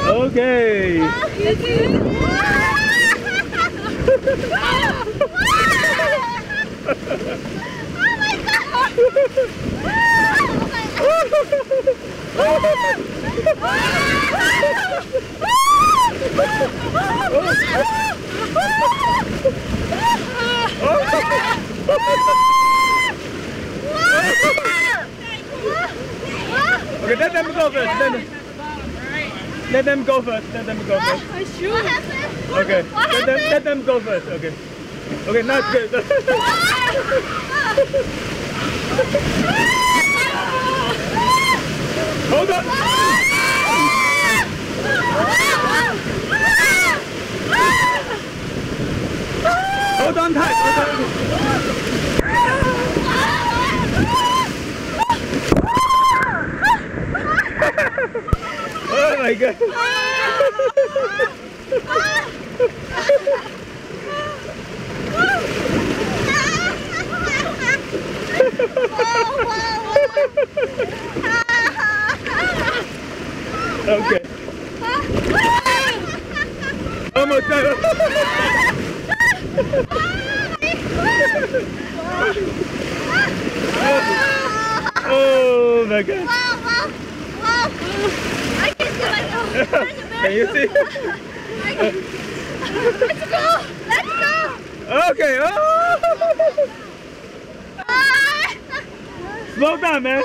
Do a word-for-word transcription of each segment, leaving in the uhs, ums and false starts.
Okay. Okay, let them go first. Let them, let them go first. Let them go first. Okay, let them, let them go first. Okay. Okay, now it's good. Hold on. Hold on tight. Hold on. Oh my God. Okay. Almost done. Oh my God. Wow, wow, wow. I can see myself. Can you see? Let's go. Let's go. Okay. Oh. Slow down, man.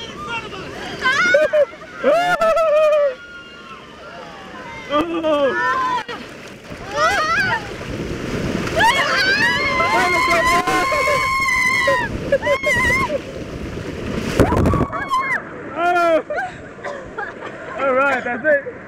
Oh. Oh. All right, that's it.